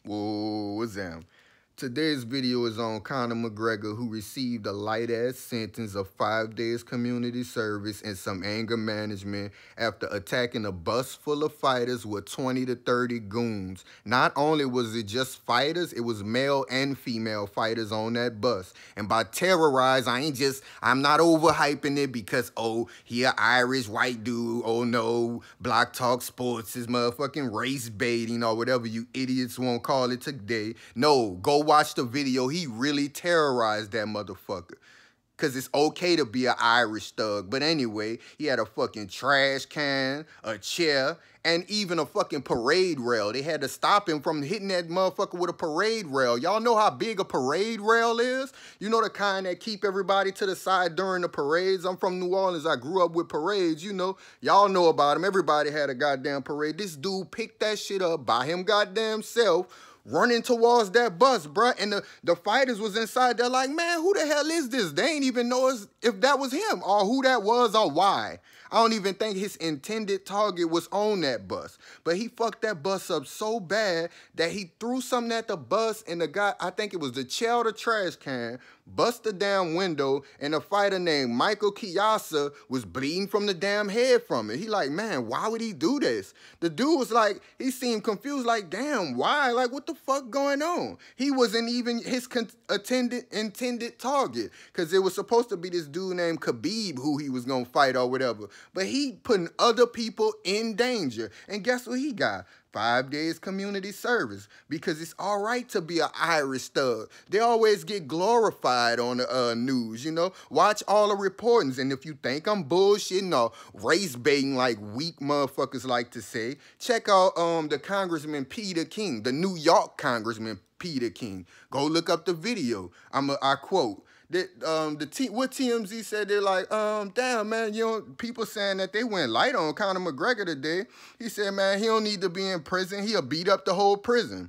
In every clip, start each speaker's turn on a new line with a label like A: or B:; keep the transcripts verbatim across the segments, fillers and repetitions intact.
A: Whoa, what's that? Today's video is on Conor McGregor, who received a light-ass sentence of five days community service and some anger management after attacking a bus full of fighters with twenty to thirty goons. Not only was it just fighters, it was male and female fighters on that bus. And by terrorize, I ain't just, I'm not overhyping it because, oh, he a Irish white dude, oh no, Block Talk Sports is motherfucking race baiting or whatever you idiots won't call it today. No, go watch the video. He really terrorized that motherfucker. Because it's okay to be an Irish thug. But anyway, he had a fucking trash can, a chair, and even a fucking parade rail. They had to stop him from hitting that motherfucker with a parade rail. Y'all know how big a parade rail is? You know the kind that keep everybody to the side during the parades? I'm from New Orleans. I grew up with parades, you know. Y'all know about them. Everybody had a goddamn parade. This dude picked that shit up by him goddamn self, running towards that bus, bruh. And the, the fighters was inside. They're like, man, who the hell is this? They ain't even know if that was him or who that was or why. I don't even think his intended target was on that bus. But he fucked that bus up so bad that he threw something at the bus, and the guy, I think it was the chair or the trash can, bust the damn window, and a fighter named Michael Chiesa was bleeding from the damn head from it. He like, man, why would he do this? The dude was like, he seemed confused, like, damn, why? Like, what the fuck going on? He wasn't even his attended, intended target, because it was supposed to be this dude named Khabib who he was going to fight or whatever. But he putting other people in danger. And guess what he got? Five days community service, because it's all right to be an Irish thug. They always get glorified on the uh, news, you know. Watch all the reportings, and if you think I'm bullshitting or race baiting like weak motherfuckers like to say, check out um the Congressman Peter King, the New York Congressman Peter King. Go look up the video. I'm a, I quote. That um the T what T M Z said, they're like, um damn man, you know, people saying that they went light on Conor McGregor today. He said, man, he don't need to be in prison. He'll beat up the whole prison.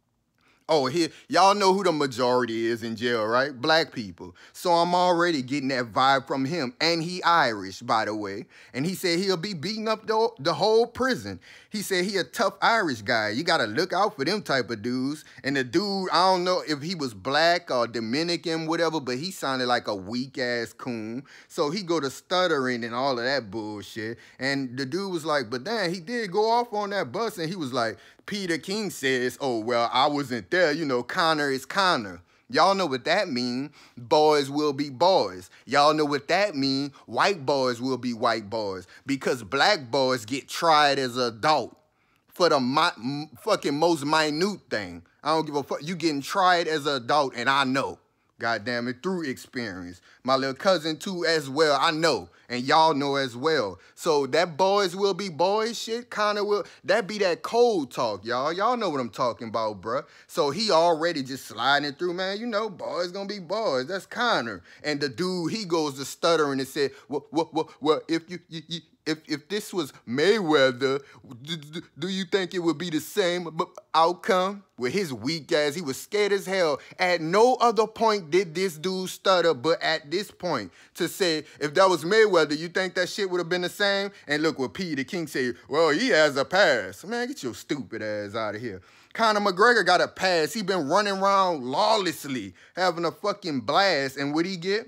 A: Oh, here, y'all know who the majority is in jail, right? Black people. So I'm already getting that vibe from him. And he Irish, by the way. And he said he'll be beating up the, the whole prison. He said he a tough Irish guy. You got to look out for them type of dudes. And the dude, I don't know if he was black or Dominican, whatever, but he sounded like a weak-ass coon. So he go to stuttering and all of that bullshit. And the dude was like, but damn, he did go off on that bus. And he was like, Peter King says, oh, well, I wasn't there. You know, Conor is Conor. Y'all know what that mean. Boys will be boys. Y'all know what that mean. White boys will be white boys. Because black boys get tried as an adult for the mi fucking most minute thing. I don't give a fuck. You getting tried as an adult, and I know. God damn it, through experience. My little cousin too as well, I know. And y'all know as well. So that boys will be boys shit, Conor will, that be that cold talk, y'all. Y'all know what I'm talking about, bruh. So he already just sliding it through, man. You know, boys gonna be boys. That's Conor. And the dude, he goes to stuttering and said, well, well, well, well if you, you, you If, if this was Mayweather, do, do you think it would be the same outcome? With his weak ass, he was scared as hell. At no other point did this dude stutter, but at this point, to say, if that was Mayweather, you think that shit would have been the same? And look what Peter King said, well, he has a pass. Man, get your stupid ass out of here. Conor McGregor got a pass. He been running around lawlessly, having a fucking blast. And what he get?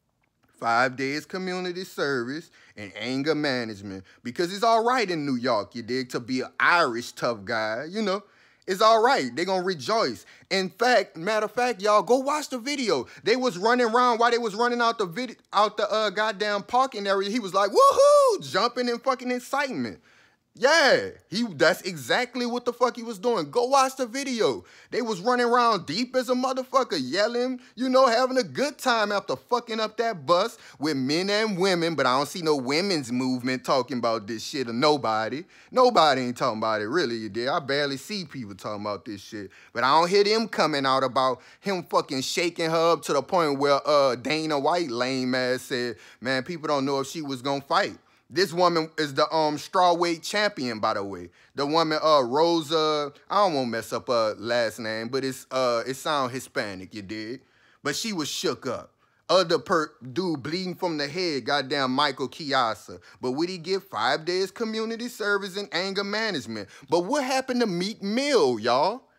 A: Five days community service and anger management. Because it's all right in New York, you dig, to be an Irish tough guy, you know. It's all right. They're going to rejoice. In fact, matter of fact, y'all, go watch the video. They was running around while they was running out the video, out the uh, goddamn parking area. He was like, woohoo, jumping in fucking excitement. Yeah, he that's exactly what the fuck he was doing. Go watch the video. They was running around deep as a motherfucker, yelling, you know, having a good time after fucking up that bus with men and women, but I don't see no women's movement talking about this shit or nobody. Nobody ain't talking about it, really, you did. I barely see people talking about this shit, but I don't hear them coming out about him fucking shaking her up to the point where uh, Dana White lame ass said, man, people don't know if she was gonna fight. This woman is the um strawweight champion, by the way. The woman, uh, Rosa, I don't want to mess up her last name, but it's uh, it sound Hispanic, you dig? But she was shook up. Other per dude bleeding from the head, goddamn Michael Chiesa. But would he get five days community service and anger management? But what happened to Meek Mill, y'all?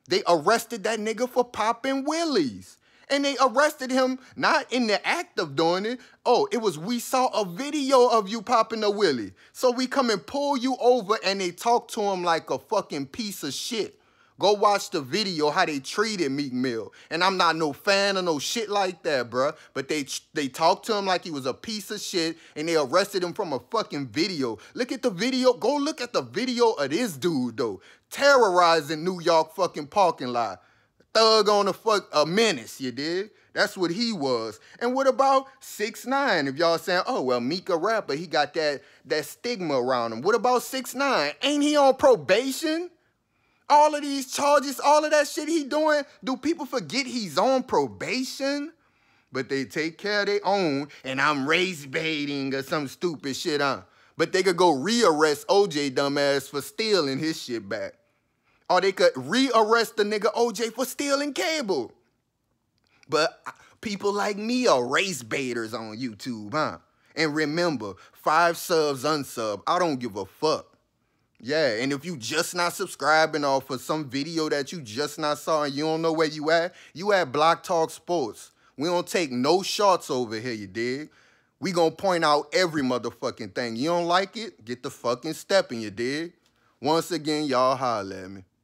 A: They arrested that nigga for popping willies. And they arrested him not in the act of doing it. Oh, it was we saw a video of you popping a willie. So we come and pull you over and they talk to him like a fucking piece of shit. Go watch the video how they treated Meek Mill. And I'm not no fan of no shit like that, bruh. But they they talked to him like he was a piece of shit and they arrested him from a fucking video. Look at the video. Go look at the video of this dude, though. Terrorizing New York fucking parking lot. Thug on a fuck a menace, you dig? That's what he was. And what about six nine? If y'all saying, oh, well, Meek a rapper, he got that, that stigma around him. What about six nine? Ain't he on probation? All of these charges, all of that shit he doing, do people forget he's on probation? But they take care of their own, and I'm race baiting or some stupid shit, huh? But they could go re-arrest O J dumbass for stealing his shit back. Or they could re-arrest the nigga O J for stealing cable. But people like me are race baiters on YouTube, huh? And remember, five subs, unsub, I don't give a fuck. Yeah, and if you just not subscribing or for some video that you just not saw and you don't know where you at, you at Block Talk Sports. We don't take no shots over here, you dig? We gonna point out every motherfucking thing. You don't like it? Get the fucking step in, you dig? Once again, y'all holler at me.